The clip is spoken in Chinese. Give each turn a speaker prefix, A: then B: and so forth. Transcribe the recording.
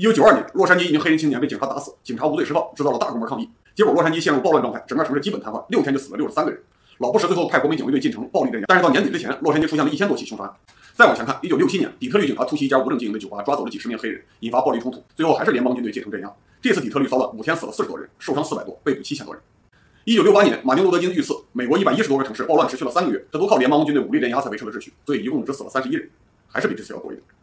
A: 1992年，洛杉矶一名黑人青年被警察打死，警察无罪释放，制造了大规模抗议。结果洛杉矶陷入暴乱状态，整个城市基本瘫痪，6天就死了63个人。老布什最后派国民警卫队进城暴力镇压，但是到年底之前，洛杉矶出现了1000多起凶杀案。再往前看，1967年，底特律警察突袭一家无证经营的酒吧，抓走了几十名黑人，引发暴力冲突，最后还是联邦军队进城镇压。这次底特律骚乱5天死了40多人，受伤400多，被捕7000多人。1968年，马丁路德金遇刺，美国110多个城市暴乱持续了3个月，这都靠联邦军队武力镇压才维持了秩序，所以一共只死了31人，还是比这次要多一点。